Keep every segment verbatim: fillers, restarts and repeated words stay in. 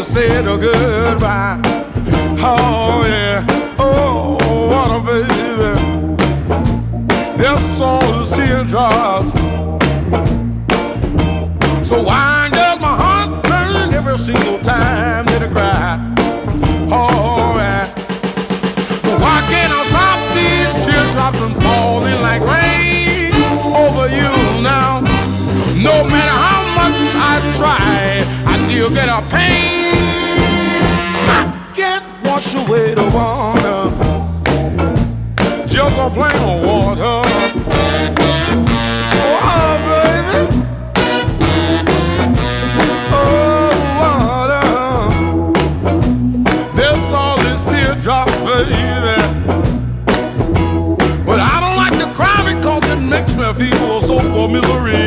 said a goodbye. Oh yeah, oh what a baby. There's all the teardrops. So why does my heart burn every single time that I cry? Oh yeah. Why can't I stop these teardrops from falling like rain over you now? No matter how much I try, I still get a pain. I can't wash away the water, just a plain old water. Oh baby, oh water. There's all these teardrops, baby, but I don't like to cry because it makes me feel so full of misery.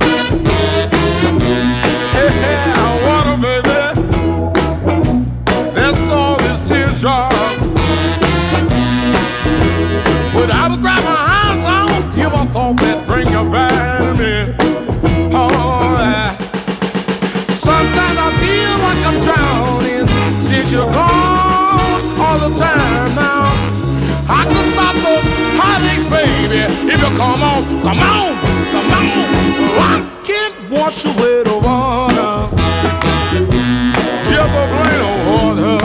Yeah, water, baby. There's all this teardrop. But I would grab my hands out if I thought that bring you back to me. Oh, yeah. Sometimes I feel like I'm drowning since you're gone all the time now. I can stop those heartaches, baby, if you come on, come on, come on. I can't wash away the water, just a plain old water.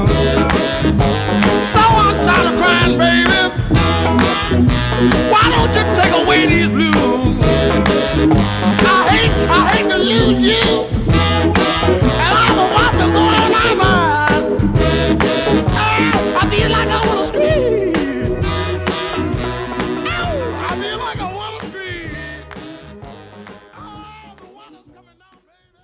So I'm tired of crying, baby. Why don't you take away these blues? I hate, I hate to lose you, and I'm about to go on my mind. Oh, I feel like I wanna scream. Oh, I feel like I wanna scream. Oh, the water's coming down, baby.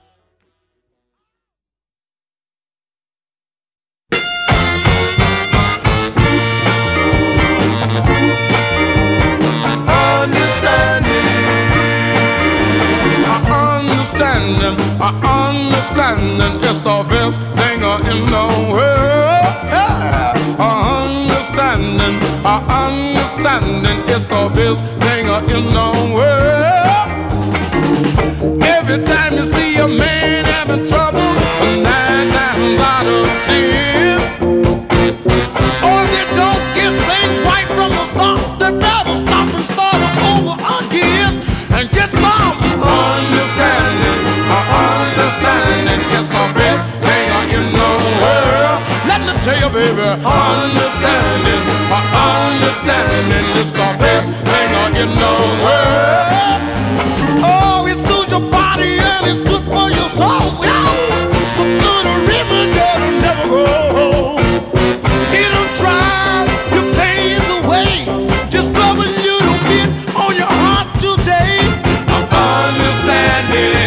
Understanding, understanding is the best thing in the world. Yeah. Understanding, understanding is the best thing in the world. Every time you see a man having trouble, nine times out of ten, or they don't get things right from the start, they better stop and start over again and get some understanding. Understanding is the best thing in the world. Let me tell you, baby, understanding, understanding is the best thing in the world. Oh, it soothes your body and it's good for your soul. So good a ribbon that'll never grow. It'll drive your pains away. Just rub a little bit on your heart today. Understanding.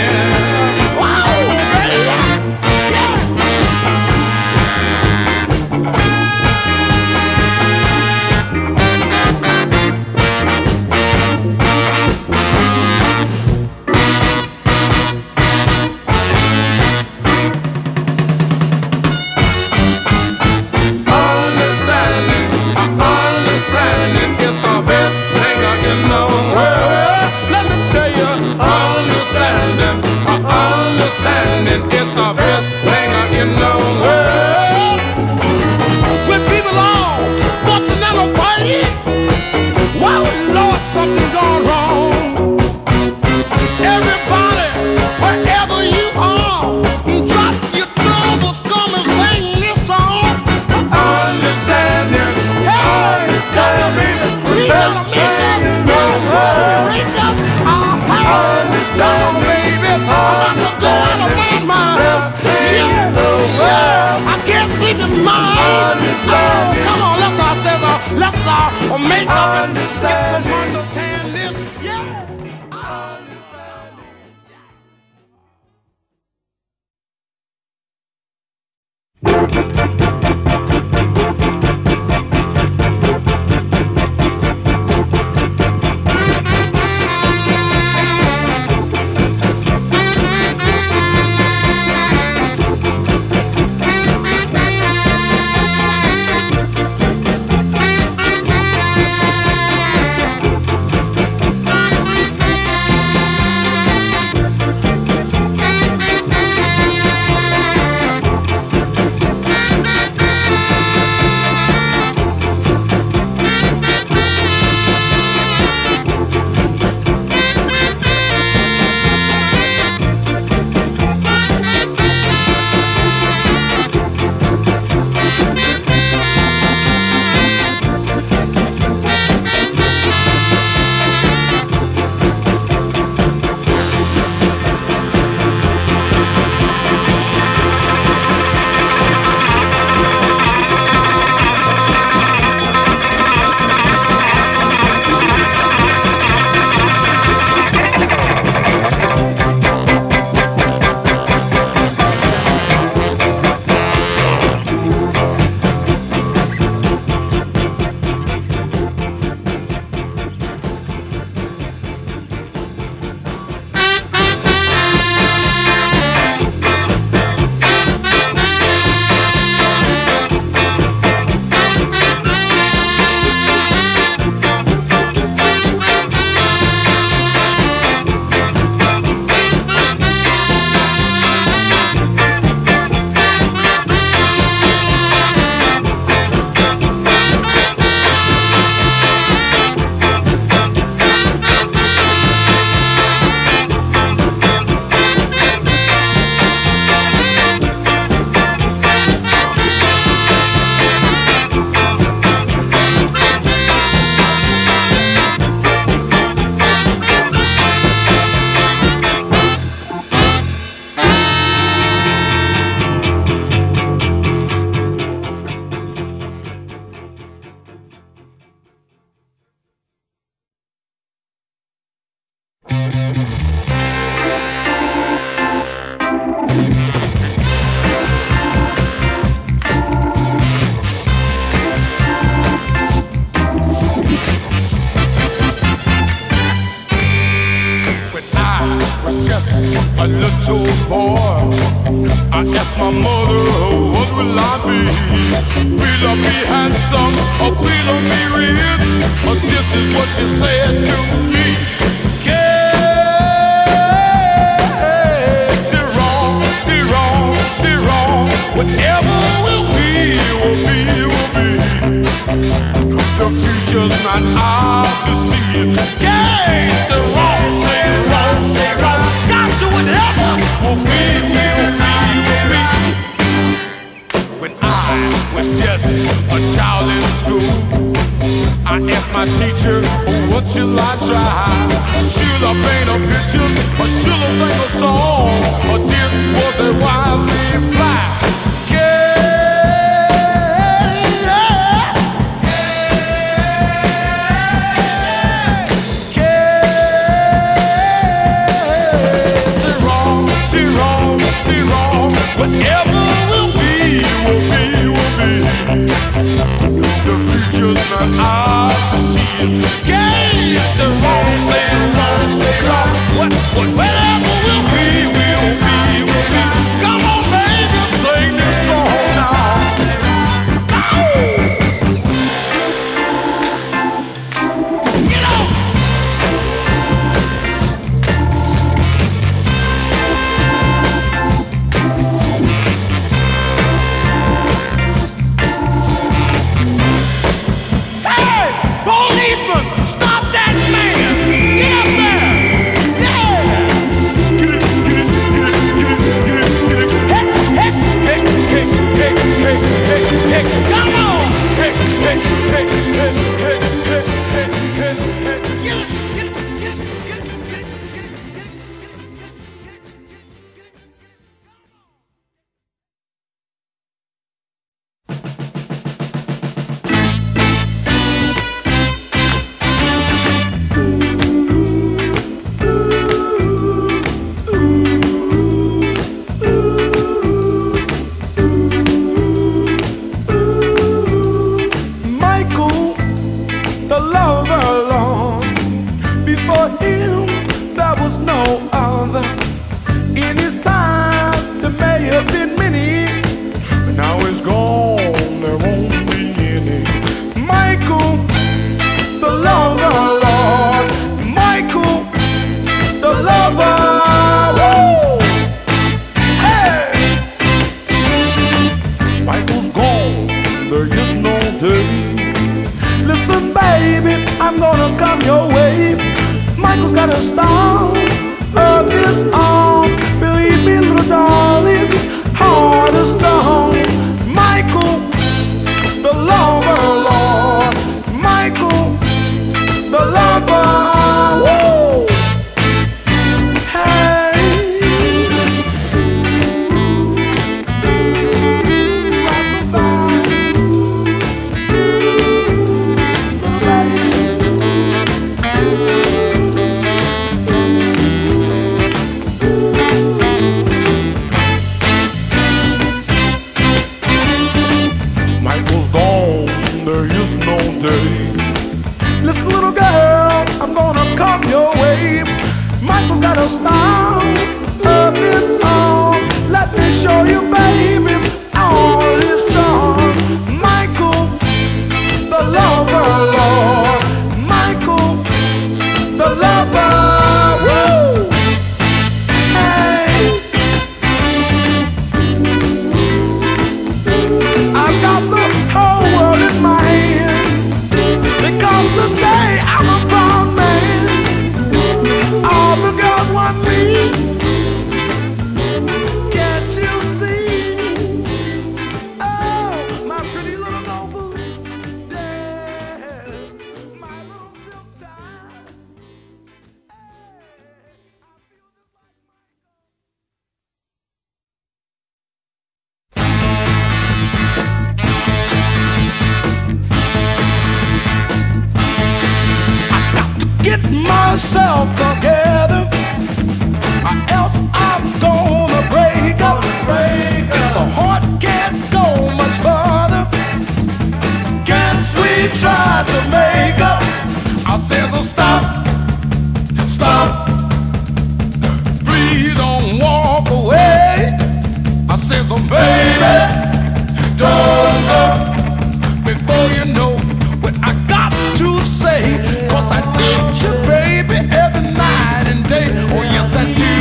Understanding is the best thing in the world. When people are fussing and a fighting, why would Lord something gone wrong? Everybody, wherever you are, drop your troubles, come and sing this song. Understanding, understanding, the best thing in the world. Wake up, understanding, baby, I'm about to go out of my mind. Yeah. I can't sleep at night. Oh, come on, let's all say so. Let's all make up and get some understanding. Yeah. was just a little boy, I asked my mother, what will I be? Will I be handsome or will I be rich? Or this is what you said to me. Yes, see wrong, see wrong, see wrong. Whatever will be, will be, will be. The future's not ours to see. Yes, see wrong, see wrong, see wrong. Got to whatever will be, will be, will be. When I was just a child in school, I asked my teacher, oh, what shall I try? Should I paint a pictures or should I sing a song? Or this was a wise reply. Whatever will be, will be, will be. The future's not ours to see. Yeah, say wrong, say wrong, say wrong. What, what, whatever will be, will be, will be. Come on, baby, sing this song now. Get up. Stop that man! Get up there! Yeah! Get it, get it, get it, get it, get it, get it. Hey, hey, hey, hey, hey, hey, hey, hey, come on! Hey, hey, hey, hey, hey, hey, hey, hey, hey, get it, get it, get it, get it, get it, get it, get it, get it, myself together, or else I'm gonna break up. This heart can't go much further. Can't we try to make up? I says, oh, stop, stop. So baby, don't go before you know what I got to say. Cause I need you, baby, every night and day. Oh yes I do.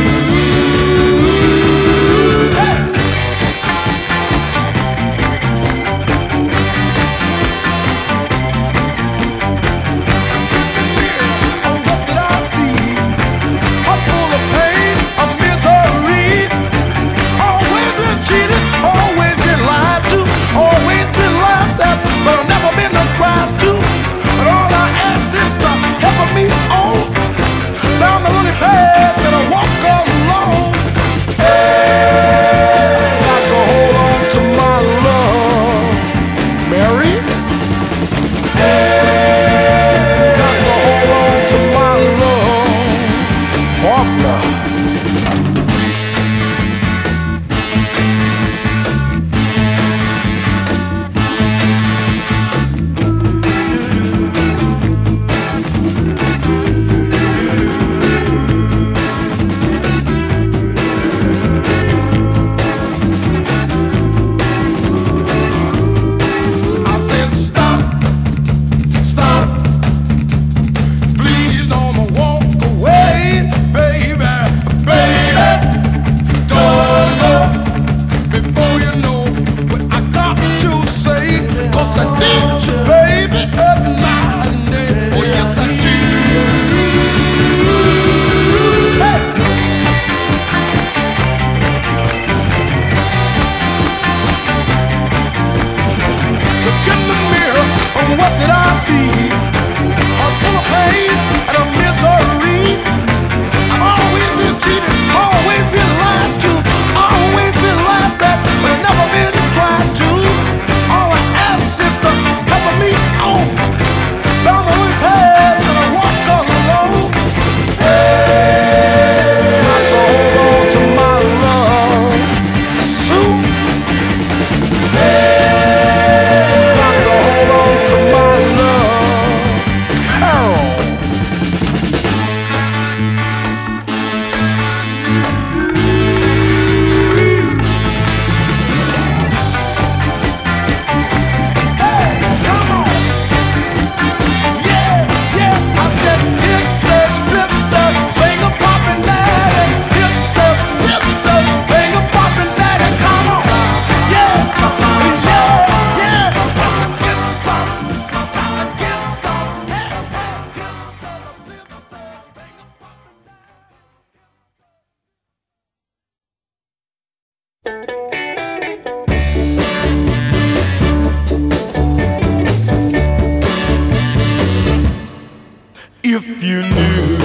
If you knew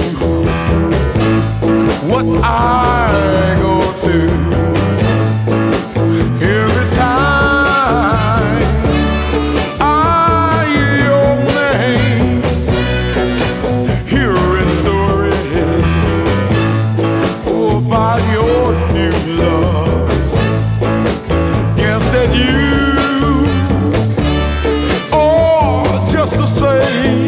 what I go through every time I hear your name, hearing stories about your new love, guess that you are just the same.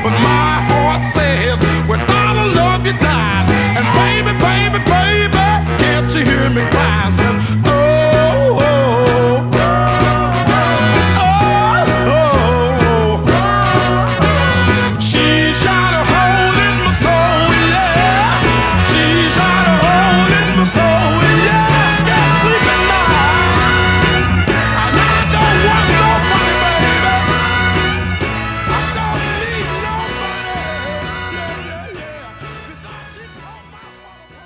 but my heart says without a love you died. And baby, baby, baby, can't you hear me crying? Saying, oh, oh, oh, oh, oh. She's trying to hold in my soul, yeah. She's trying to hold in my soul, yeah. Can't sleep at night, and I don't want nobody, baby. I don't need nobody, yeah, yeah, yeah. Because she told my mama,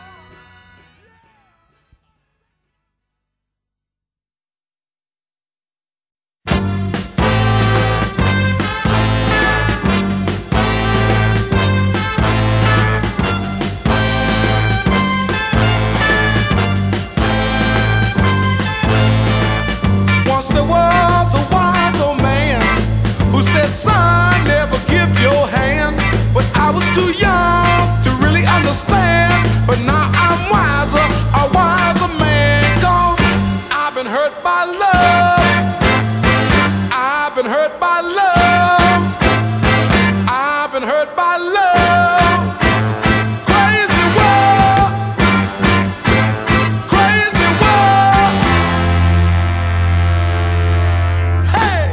once there was a wise old man who said, son, never give your hand. But I was too young to really understand. But now I'm wiser, a wiser man. Cause I've been hurt by love. I've been hurt by love. I've been hurt by love. Crazy world. Crazy world. Hey!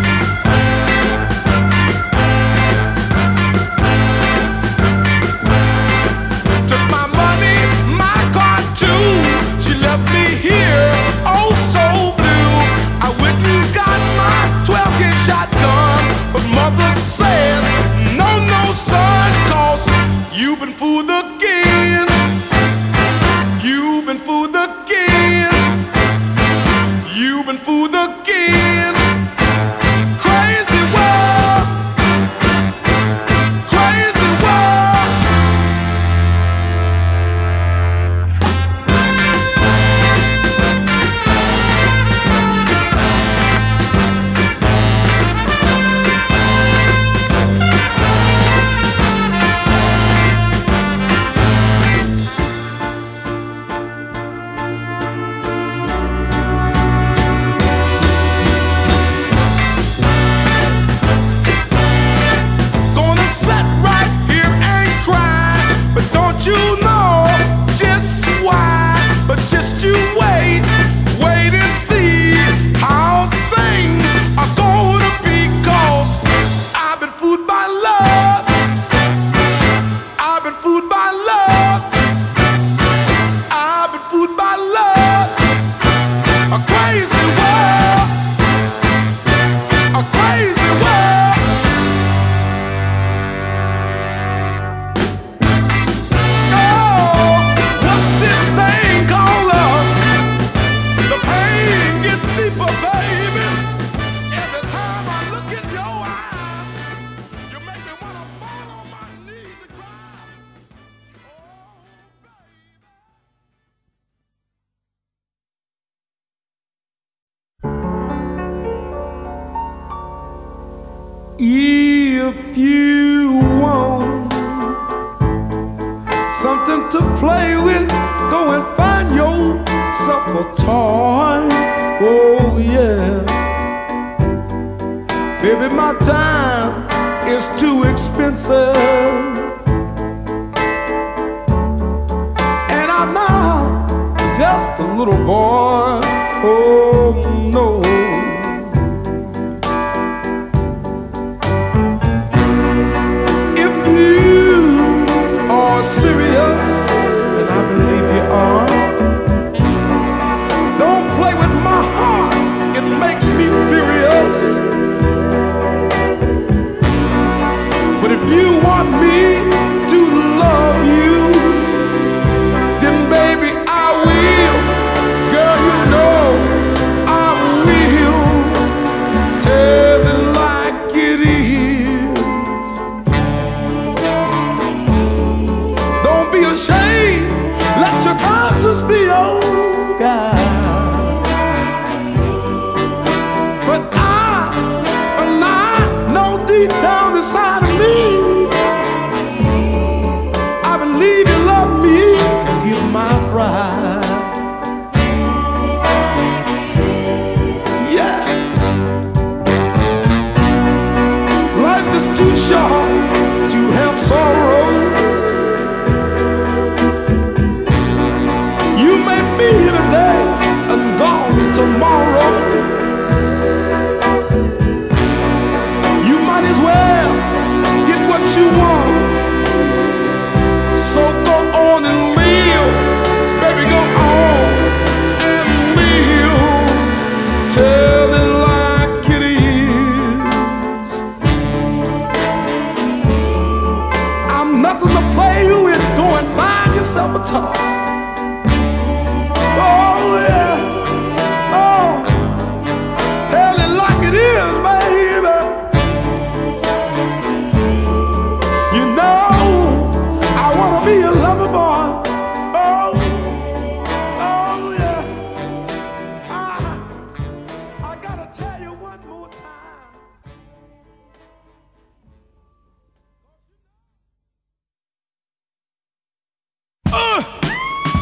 Took my money, my car too. She left me here, oh so blue. I went and got my twelve gauge shotgun, but mother said, no, no, son, cause you've been fooled again. You've been fooled again. You've been fooled again. Crazy world. Crazy world. Gonna sit right here and cry, but don't you know just why? But just you wait, wait and see how things are gonna be. Cause I've been fooled by love. I've been fooled by love. I've been fooled by love. A crazy world. A crazy world. Oh, what's this thing called love? The pain gets deeper, baby. Every time I look in your eyes, you make me wanna fall on my knees and cry. If you want something to play with, go and find yourself a toy. Oh yeah, baby, my time is too expensive, and I'm not just a little boy. Oh no. Serious, and I believe you are. Don't play with my heart, it makes me furious. But if you want me to love you, then baby I will. Girl, you know I will. Tell it like it is. Don't be ashamed, let your conscience be your guide. But I, and I know deep down inside of me, I believe you love me, give my pride. Yeah. Life is too short to have sorrows. You may be here today and gone tomorrow. You might as well get what you want. So go on and live, baby, go on and live. Tell it like it is. I'm nothing to play with. Go and find yourself a talk. Oh yeah, oh, tell it like it is, baby. You know I wanna be a lover boy. Oh, oh yeah. I, I gotta tell you one more time. Uh.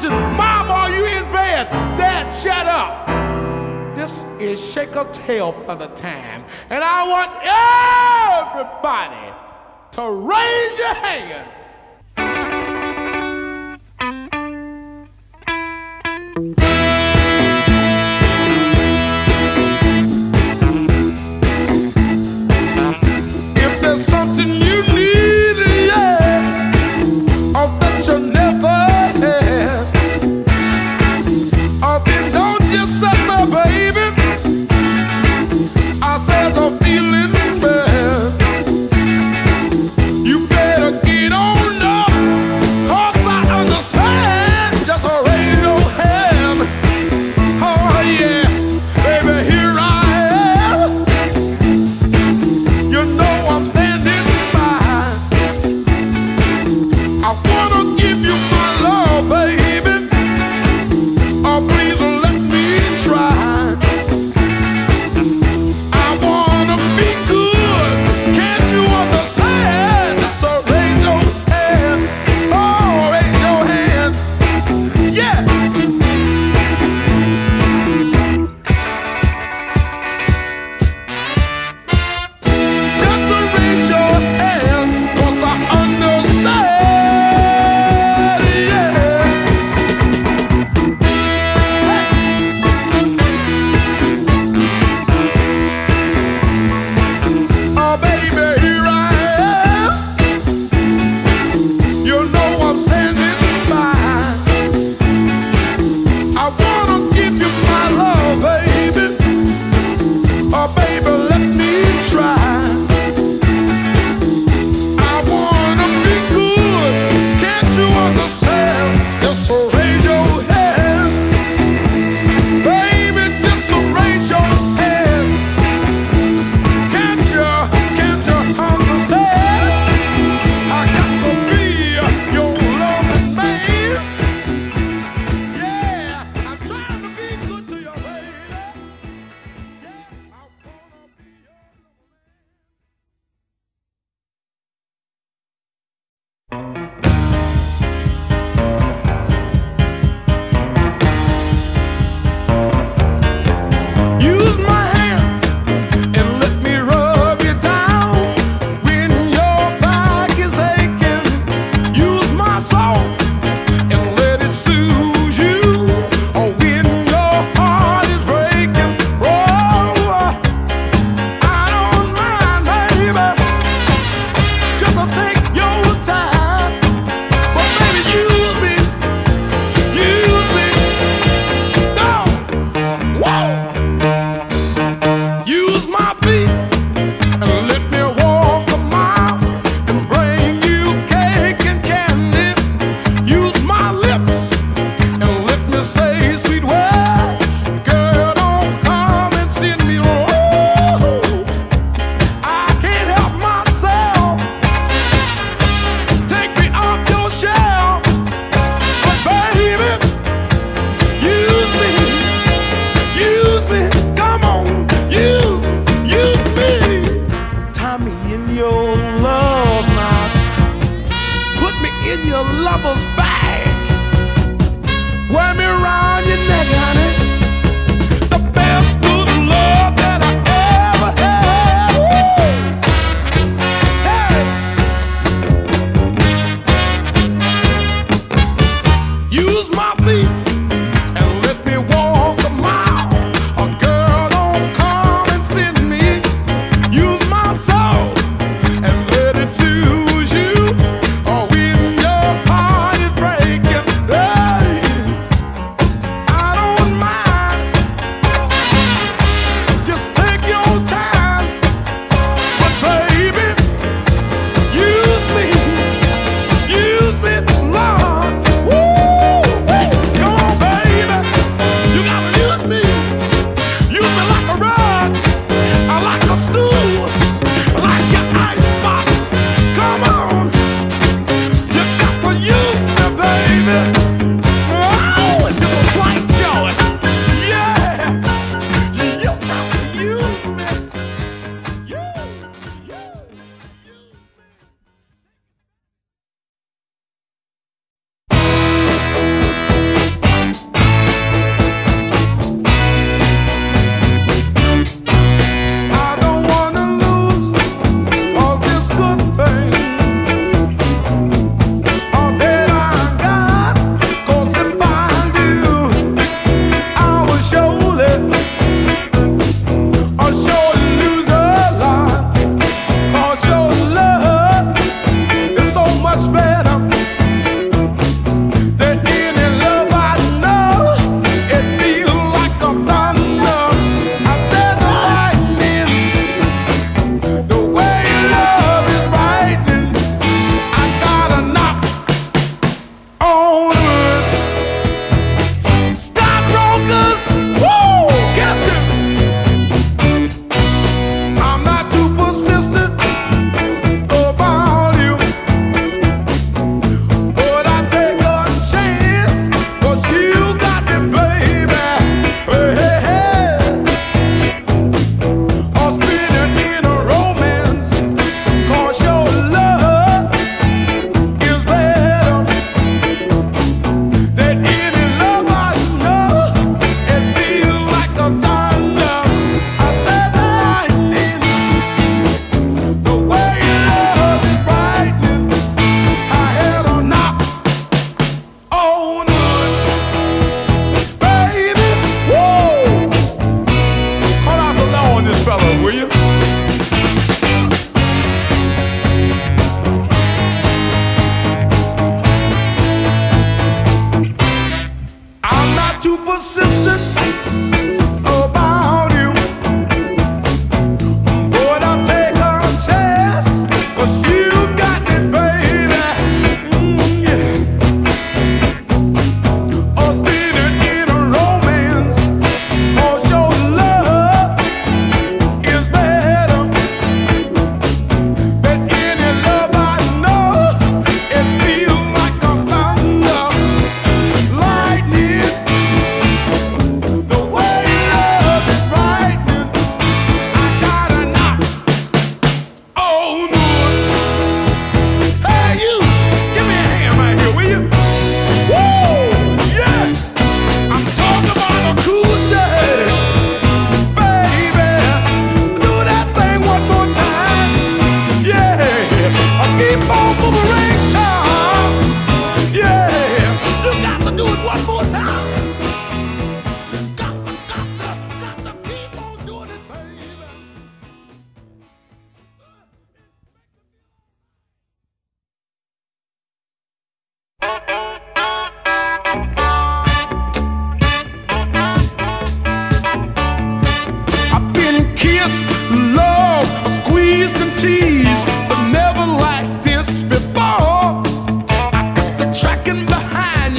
television. Mom, are you in bed? Dad, shut up. This is Shake a Tail for the time. And I want everybody to raise your hand. If there's something you need, yeah, or that you never had, or then don't just set my baby. I said I'm feeling bad. You better get on up, 'cause I understand. Just raise your hand. Oh yeah, baby, here I am. You know I'm standing by. I wanna give you my love, baby. Oh, please let me try. I wanna be good. Can't you understand? Just raise your hand. Oh, raise your hand. Yeah. Just raise your hand, 'cause I understand. Yeah. Oh, baby, here I am. You know I'm standing by. I wanna give you my love, baby. Oh, baby, let me try. I wanna be good. Can't you understand? Just raise your hand. Baby, just raise your hand. Can't you, can't you understand? I got to be your loving man. Yeah, I'm trying to be good to you, baby. Yeah, I wanna be your Use my hand and let me rub you down when your back is aching. Use my soul and let it soothe you. Or when your heart is breaking, oh, I don't mind, baby. Just to take your time, but baby, use me, use me. No, whoa. Use my feet and let me walk a mile and bring you cake and candy. Use my lips and let me say sweet words. Girl, don't come and send me low. I can't help myself. Take me off your shelf. But baby, use me, use me. Come on, you, use me. Tie me in your love knot. Put me in your lover's bag. Wear me around your neck, honey. The best good love that I ever had. Hey. Use my feet and let me walk a mile. A girl, don't come and send me. Use my soul and let it soothe you. Or when your heart is breaking, hey, I don't mind.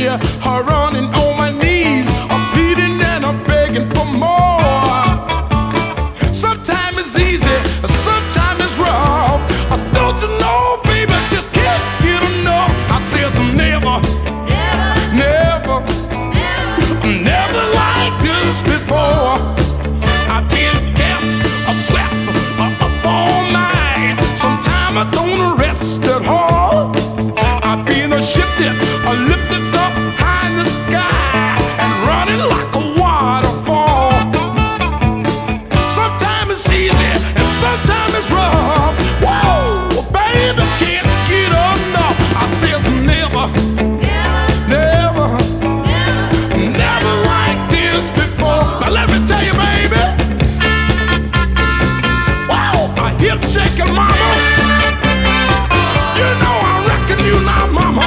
here, uh, running on my knees, I'm pleading and I'm begging for more. Sometimes it's easy, sometimes it's rough. I don't you know, baby, just can't get enough. I says never, never, never, never like this before. I've been kept, a swept, uh, up all night. Sometimes I don't rest at all. I've been a shifted, a lifted up high in the sky and running like a waterfall. Sometimes it's easy and sometimes it's rough. Whoa, baby, can't get enough. I says never, never, never, never like this before. Now let me tell you, baby. Wow, a hip shaking mama. You know I reckon you now, mama.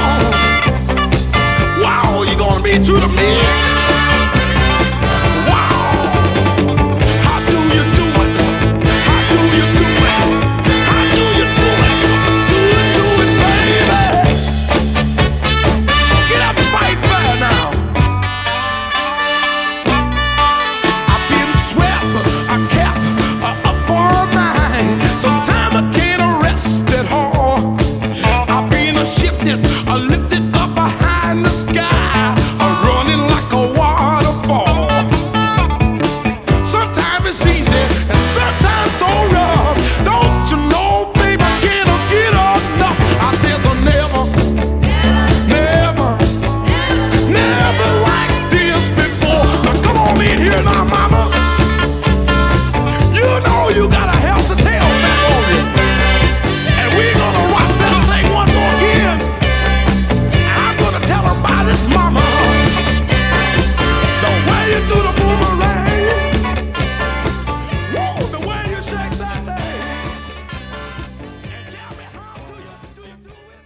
Wow, you gonna be true to me. Sometimes I can't rest at all. I've been a shifted, a lifted up high in the sky, a running like a waterfall. Sometimes it's easy and sometimes so rough. Don't you know, baby, I can't get enough. I says I'll never, never, never like this before. Now come on in here now, mama. You know you gotta help the tail. Mama, the way you do the boomerang, whoa, the way you shake that thing, and tell me how do you, do you do it?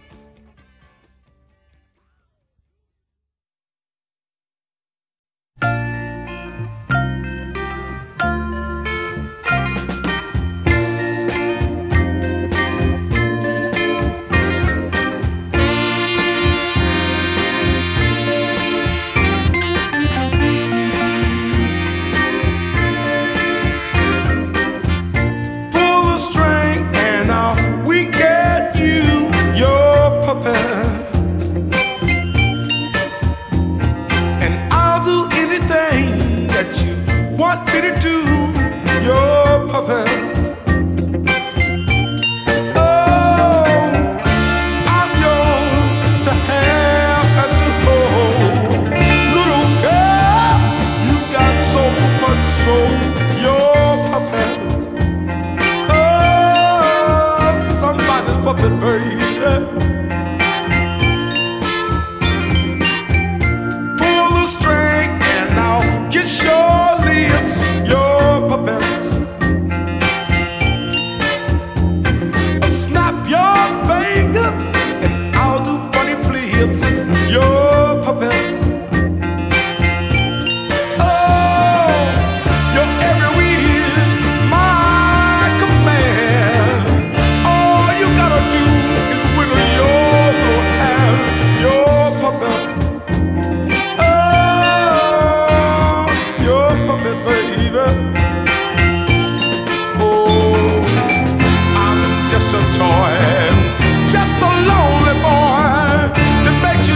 Just a lonely boy that makes you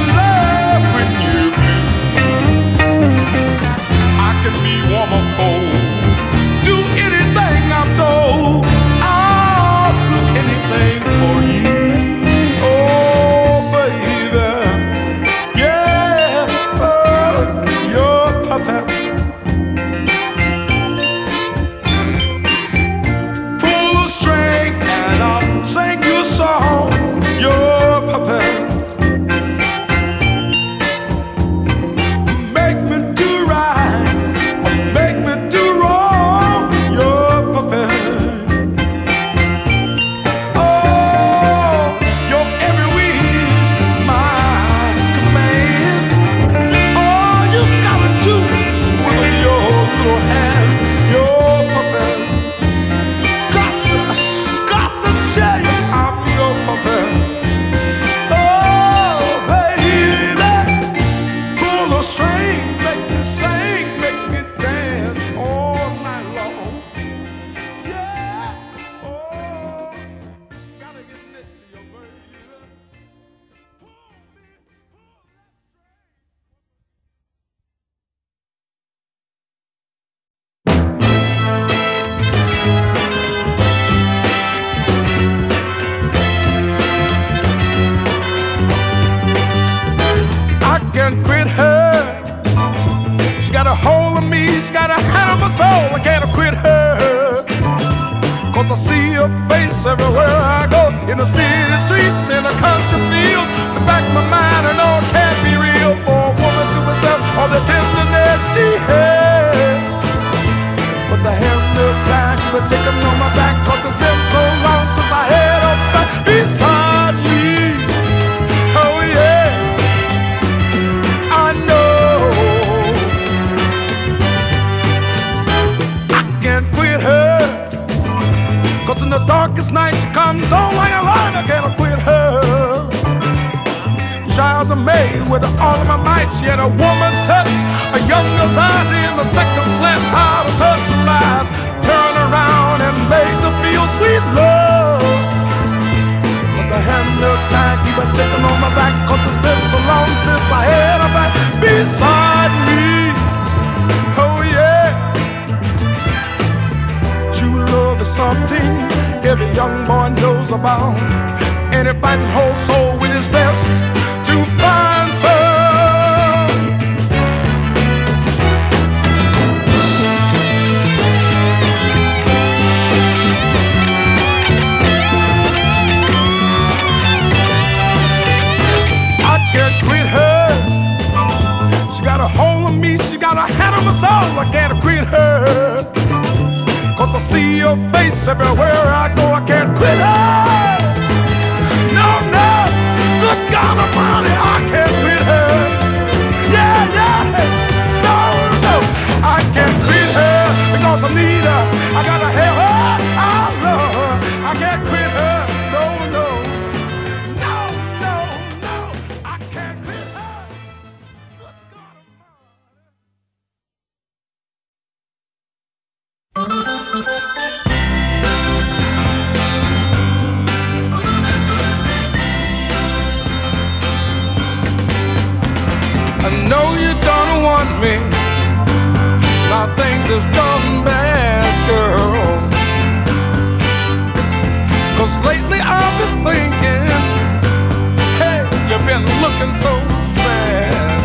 hold of me, she got a hand on my soul, I can't quit her. Cause I see her face everywhere I go, in the city streets, in the country fields. The back of my mind, I know it can't be real for a woman to possess all the tenderness she had. But the hand of time keep it ticking on my back, cause it's been so long since I had her back beside me. Oh yeah, I know I can't quit her, cause in the darkest night she comes on like a light. I can't quit her. Child of May with all of my might, she had a woman's touch, a younger's eyes in the second flint, hottest her sunrise, turned around and made her feel sweet love. But the hand of time keep on ticking on my back, cause it's been so long since I had her back beside me. Oh yeah, true love is something every young boy knows about, and he fights his whole soul with his best to find some. I can't quit her. She got a hold of me, she got a hand on my soul. I can't quit her, cause I see her face everywhere I go. I can't quit her. No, no, good God Almighty, I can't quit her. Yeah, yeah, no, no, I can't quit her, because I need her. I gotta have her, I love her. I can't quit her. No, no, no, no, no, I can't quit her. Good God I know you don't want me, now things have gone bad, girl. Cause lately I've been thinking, hey, you've been looking so sad.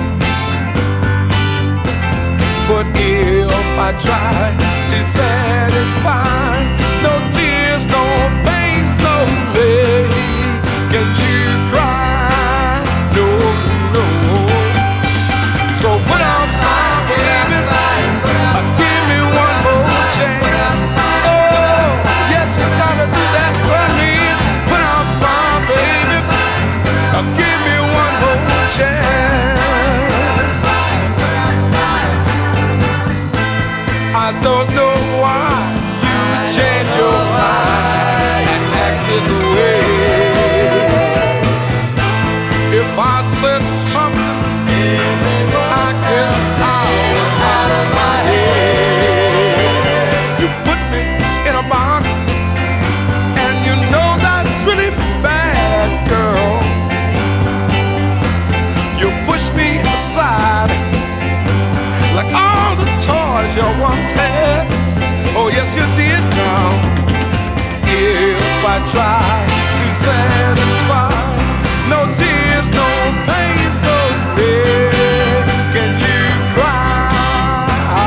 But if I try to satisfy, no tears, no pains, no way can you cry, no, no. So put out my baby, give me one more chance. Oh, yes, you gotta do that for me. Put out my baby, give me one more chance. I don't know why you change your mind and act this way. If I said something, I guess I was out of my head. You put me in a box, and you know that's really bad, girl. You push me aside like all the toys you once had. Oh yes, you did now. If I try to satisfy, no tears, no pains, no pain can you cry.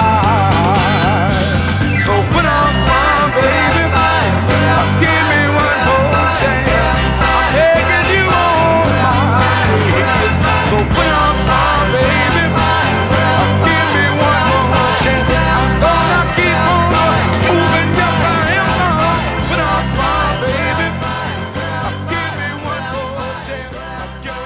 So put on my baby, give me one more chance. I'm begging you on my knees. So put on my baby, give me one more chance. I'm gonna keep on moving, yes I am now. Put on my baby, give me one more chance.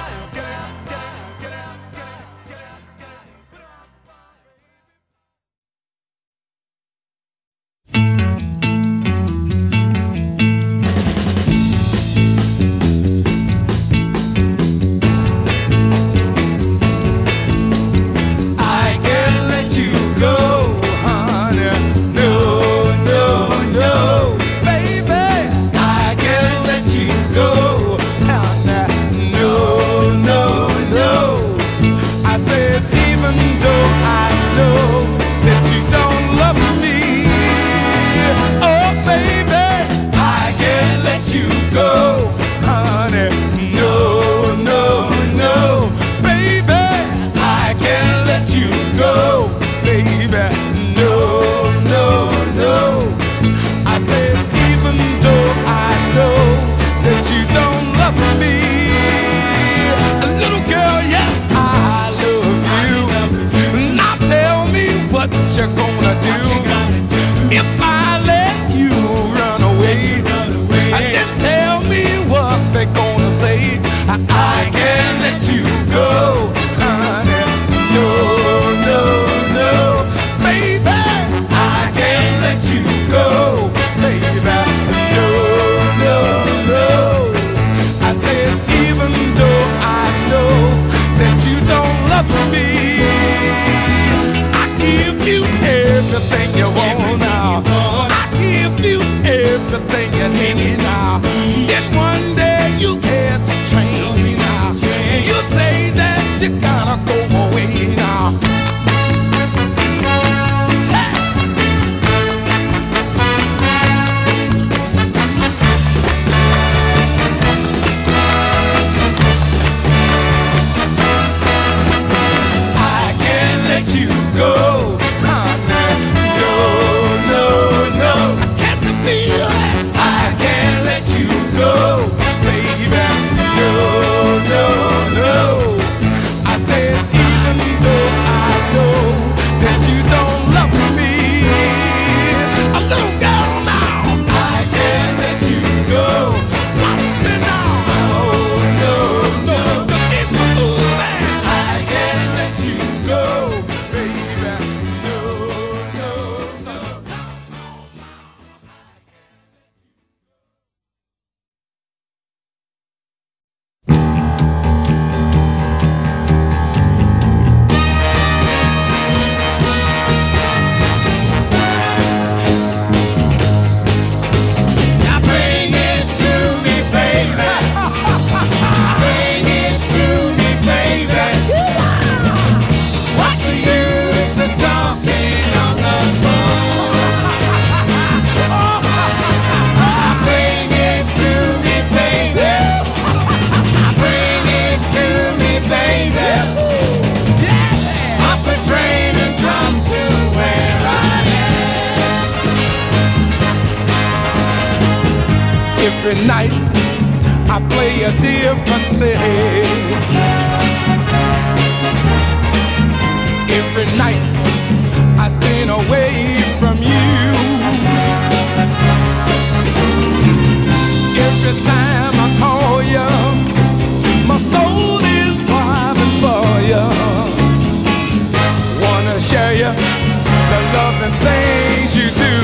Every night I play a different city. Every night I spin away from you. Every time I call you, my soul is crying for you. Wanna share you the love and things you do.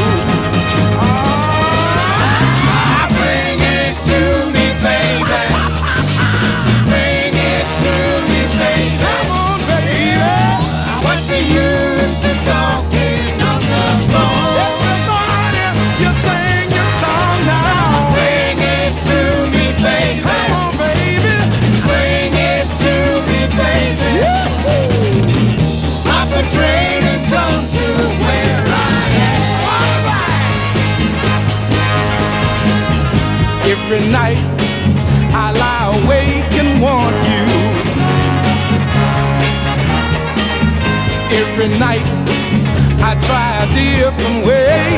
Oh, bring it to me, baby. Bring it to me, baby. Come on, baby. What's the use of talking on the phone? Everybody, you sing your song now. Bring it to me, baby. Come on, baby. Bring it to me, baby. Hop a train and come to where I am. All right. Every night I lie awake and want you. Every night I try a different way,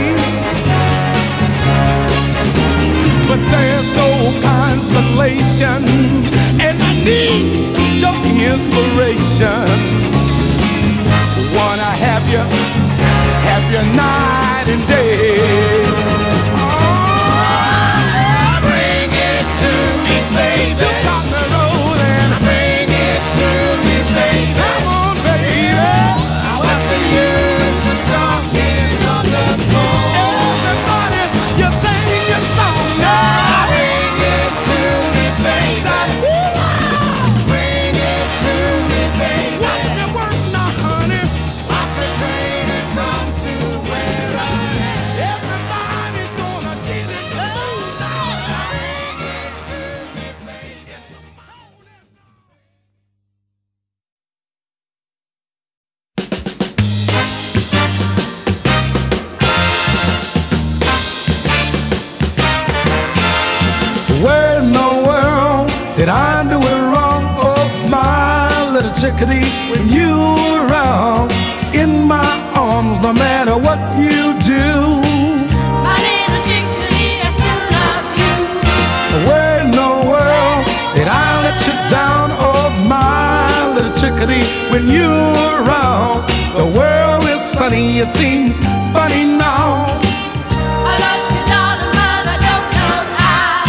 but there's no consolation, and I need your inspiration. Wanna have you, have you night and day. Oh, bring it to me, baby. You got me rolling. Bring it to me, baby. Come on, baby. What's the use of talking on the phone? Everybody, you sing your song now. Bring it to me, baby. Bring it to me, baby. Watch me work now, honey. Watch the train and come to where I am. Everybody's gonna get it. Oh, no. Bring it to me, baby. Where in the world did I do it wrong? Oh, my little chickadee, when you were around in my arms, no matter what you do. My little chickadee, I still love you. Where in the world did I let you down? Oh, my little chickadee, when you were around, the world is sunny, it seems funny now. I lost you, darling, but I don't know how.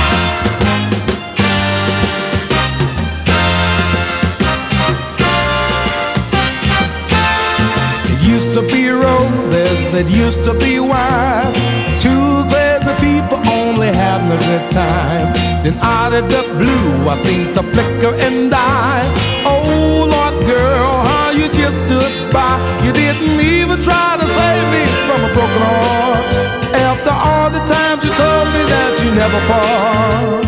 It used to be roses, it used to be wine. Two glares of people only having a good time. Then out of the blue, I seemed to flicker and die. Oh, Lord, girl, how you just stood by. You didn't even try to save me from a broken heart. After all the times you told me that you never part.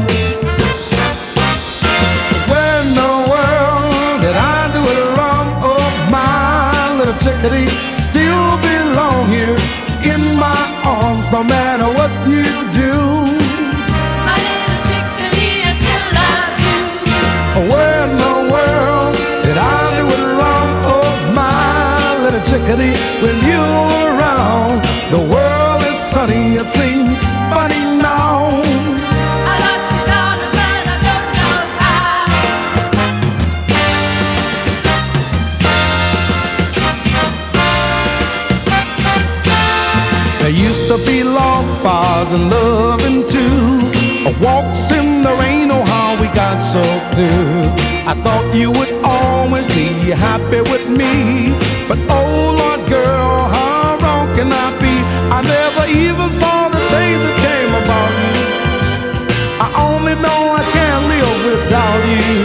Where in the world did I do it wrong? Oh, my little chickadee, still belong here in my arms, no matter what you do. My little chickadee, I still love you. Where in the world did I do it wrong? Oh, my little chickadee, when you're around, the world is sunny, it seems funny now. I lost you, darling, but I don't know how. There used to be long fires and loving too. Walks in the rain, oh how we got so good. I thought you would always be happy with me, but oh Lord, girl, how wrong can I be? I never even saw the change that came about you. I only know I can't live without you.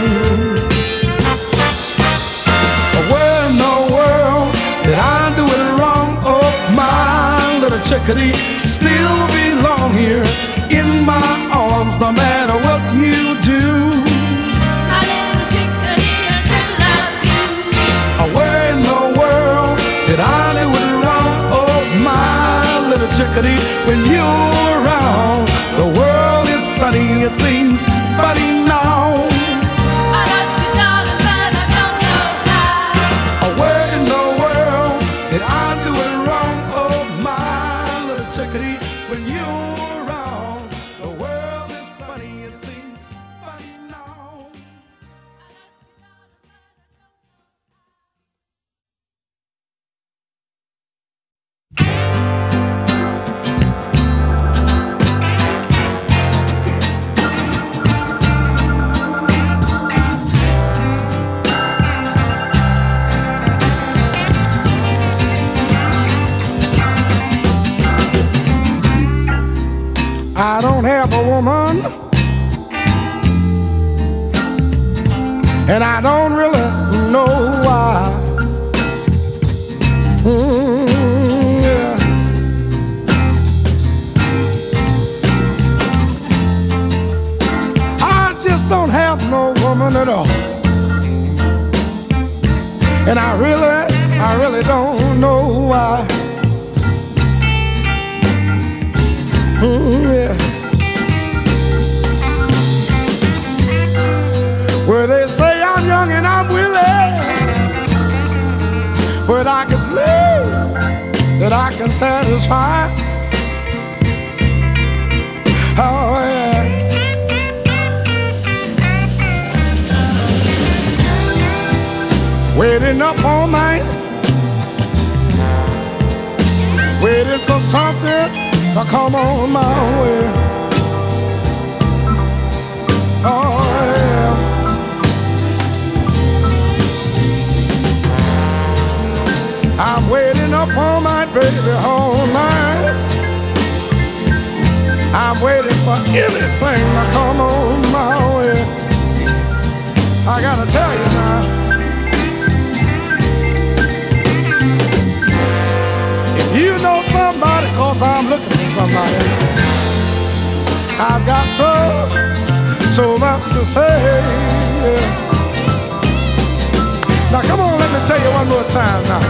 Where in the world did I do it wrong? Oh, my little chickadee, still belong here in my arms, no matter what you do. My little chickadee, I still love you. Where in the world did I do it wrong? Oh, my little chickadee, when you're around, the world is sunny, it seems funny now. I lost you, darling, but I don't know how. Where in the world did I do it wrong? Oh, my little chickadee, when you're around, the world woman, and I don't really know why. Mm, yeah. I just don't have no woman at all, and I really, I really don't know why. Mm, yeah. Well, they say I'm young and I'm willing, but I can believe that I can satisfy. Oh, yeah. Waiting up all night, waiting for something to come on my way. Oh, yeah. I'm waiting up all night, baby, all night. I'm waiting for anything to come on my way. I gotta tell you now, if you know somebody, cause I'm looking for somebody, I've got so, so much to say. Now come on, let me tell you one more time now.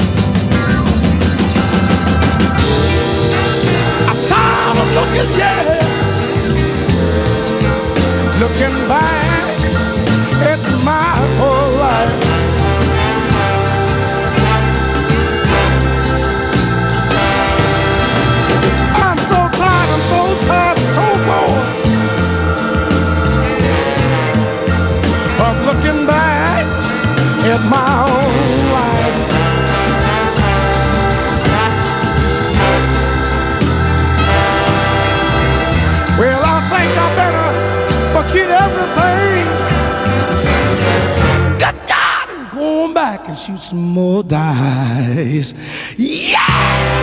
I'm tired of looking, yeah, looking back at my whole life. I'm so tired, I'm so tired, so bored of looking back at my own life. Well, I think I better forget everything. Good God, I'm going back and shoot some more dice. Yeah!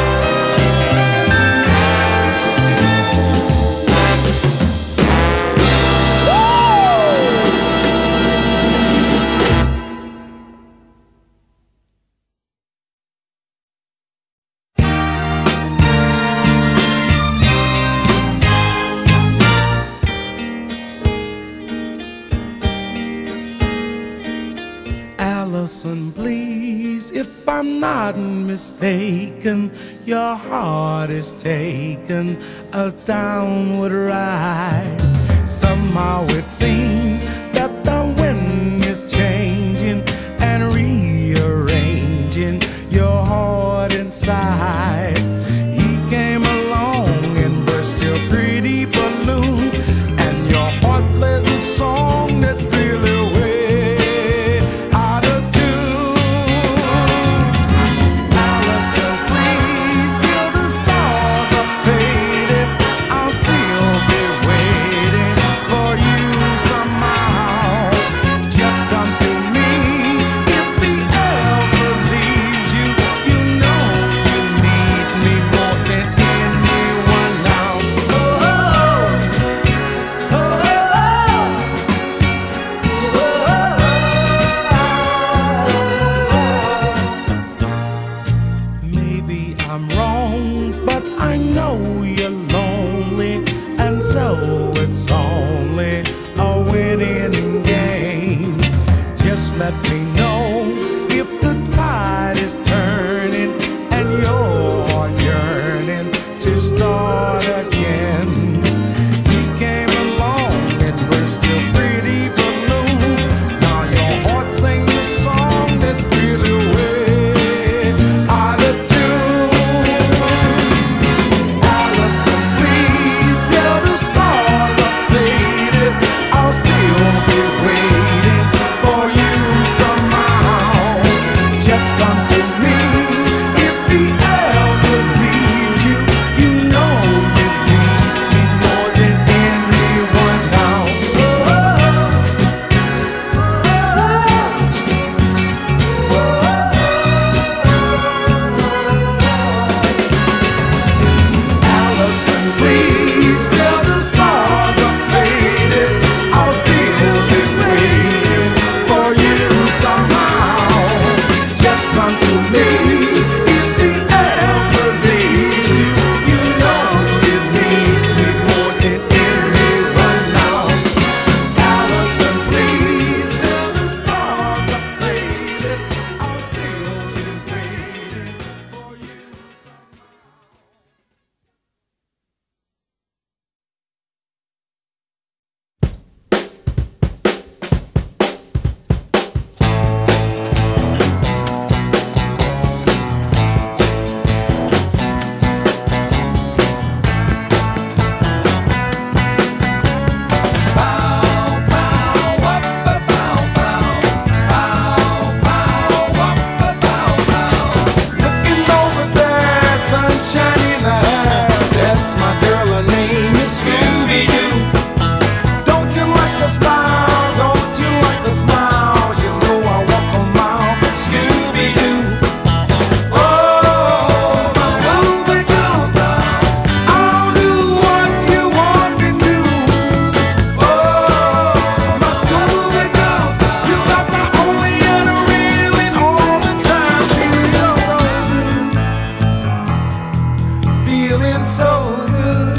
Listen, please, if I'm not mistaken, your heart is taken a downward ride. Somehow it seems that the wind is changing and rearranging your heart inside. He came along and burst your pretty balloon, and your heart plays a song that's really way. Let me know if the tide is turning and you're yearning to start again. He came along and burst your pretty balloon. Now your heart sings a song that's really way out of tune. Allison, please tell the stars I've played it. I'll still be waiting for you. Some somehow. Just come to me if he ever leaves you. You know you need me more than anyone now. Allison, please tell the stars I faded. I'll still be waiting for you somehow. Looking over there, sunshine in the air. That's my girl, her name is Scooby-Doo. Don't you like the style? Don't you like the smile? You know I walk a mile for Scooby-Doo. Oh, my Scooby-Doo, I'll do what you want me to. Oh, my Scooby-Doo, you got my only and a reeling all the time. Feeling so good,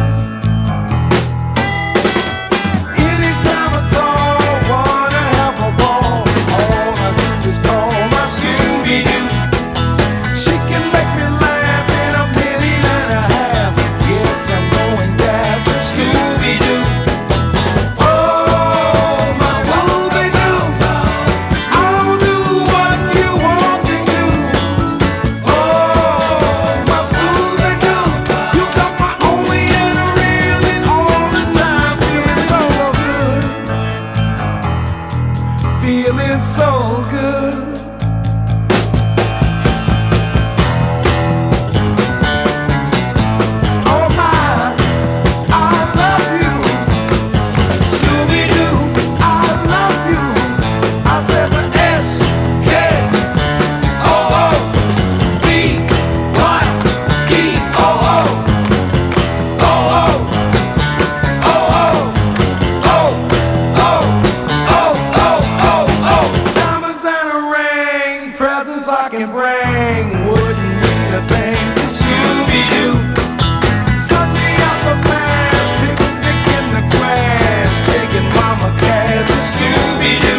anytime at all, wanna have a ball. All I do is call my Scooby-Doo. She can make me laugh in a minute and a half. Yes, I'm going daft for Scooby-Doo. Oh, my Scooby-Doo, I'll do what you want me to. Oh, my Scooby-Doo, you got my only and a reeling all the time. Feeling so good, feeling so good. Oh my, I love you, Scooby-Doo, I love you. I said the S K O O B Y D O O. Oh, oh, oh, oh, oh, oh, oh, oh, oh, oh. Diamonds and a ring, presents I can bring. Wouldn't mean a thing to Scooby-Doo. Sunday out the past, picnic in the grass, taking mama cash for Scooby-Doo.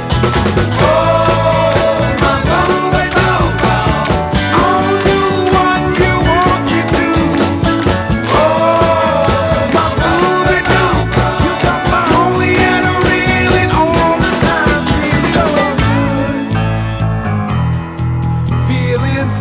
Oh, my Scooby-Doo, I'll do what you want me to. Oh, my Scooby-Doo, you got my only and a reeling all the time. Feeling so good, feeling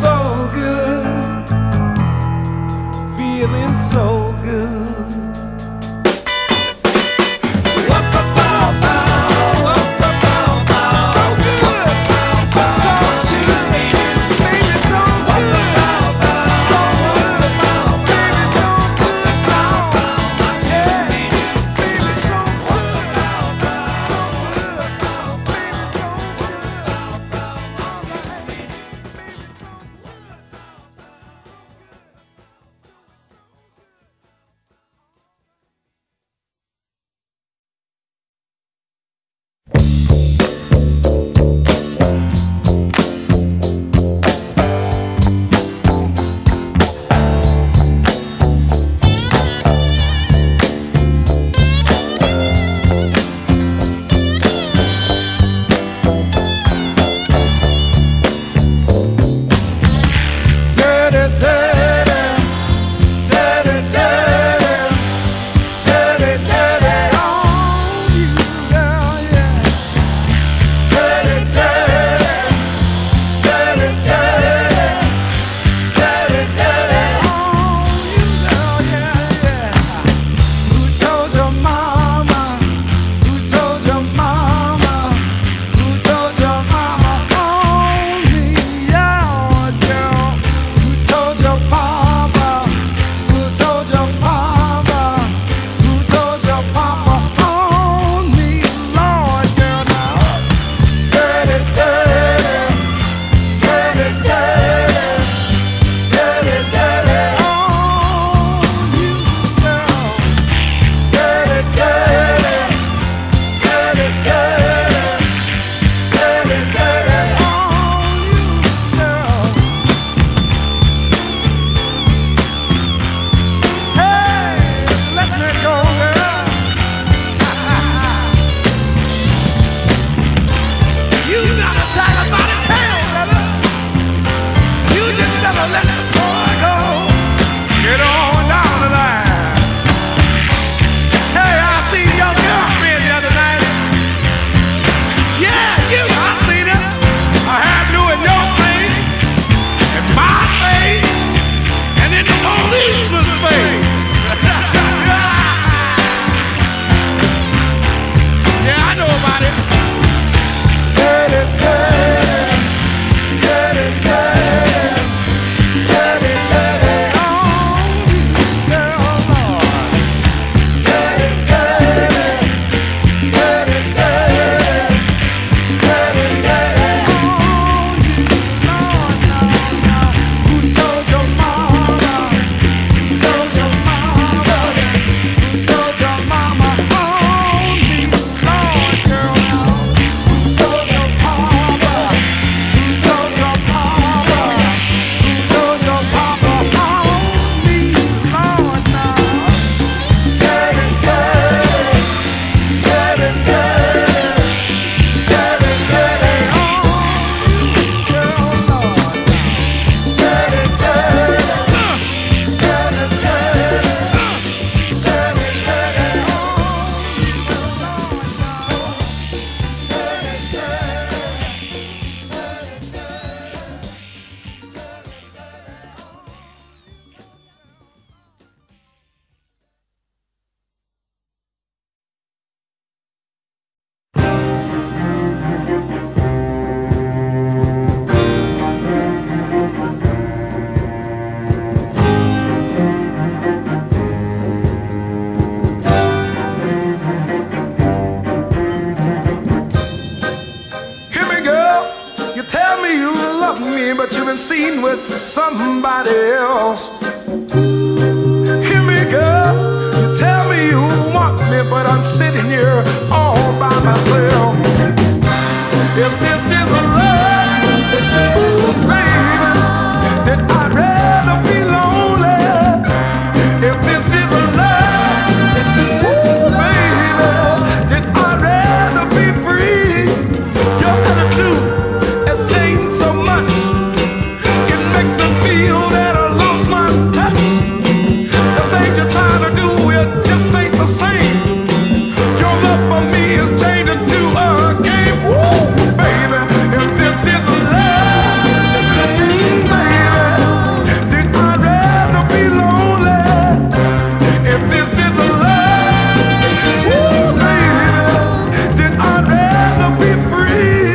me, but you've been seen with somebody else. Hear me, girl, you tell me you want me, but I'm sitting here all by myself. If this is a love, if this is baby, then I'd rather be lonely. If this is a love, if this is baby, then I'd rather be free. Your attitude has changed so much, it makes me feel that I lost my touch. The things you're trying to do, it just ain't the same. Your love for me is changing to a game. Woo, baby, if this is love, if this is baby, then I'd rather be lonely. If this is love, if this is baby, then I'd rather be free.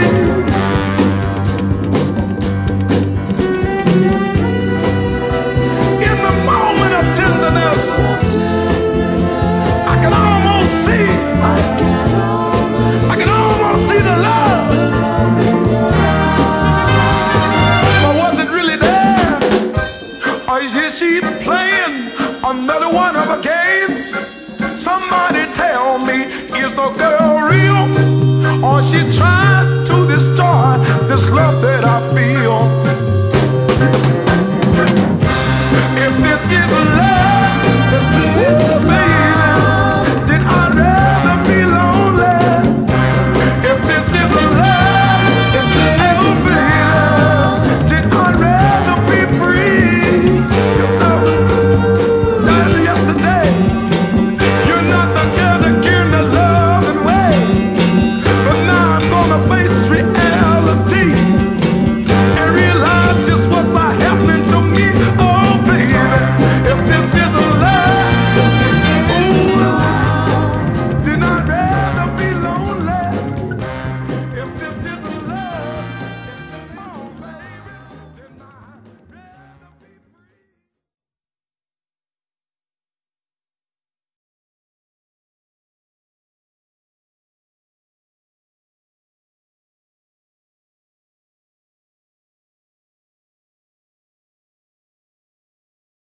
In the moment of tenderness, I can almost see, I can almost see the love. But was it really there? Or is she playing another one of her games? Somebody tell me, is the girl real? Or she trying to destroy this love that I feel?